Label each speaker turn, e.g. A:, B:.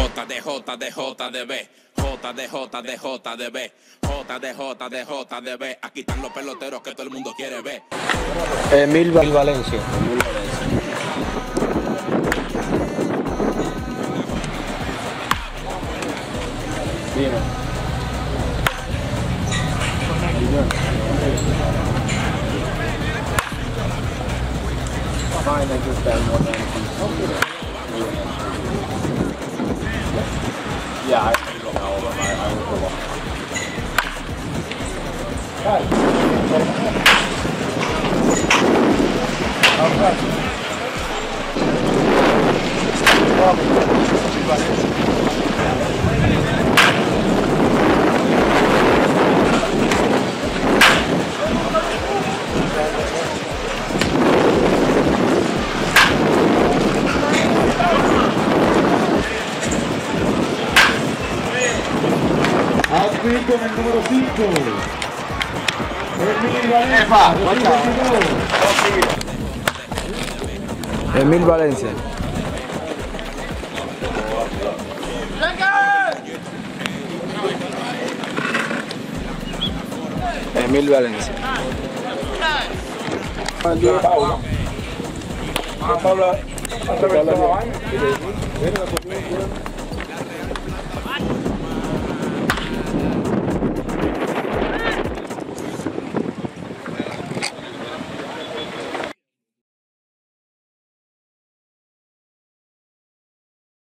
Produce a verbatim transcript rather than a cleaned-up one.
A: J D J D J D B, J D J D J D B, J D J D J D B. Aquí están los peloteros que todo el mundo quiere ver.
B: Emil Valencia.
C: Emil Valencia. Dime. Fine, I just got one ninety. Yeah, I don't know all of them. I, I was the one.
D: Al con el número cinco.
B: Emil Valencia. Emil Valencia.
C: Pablo,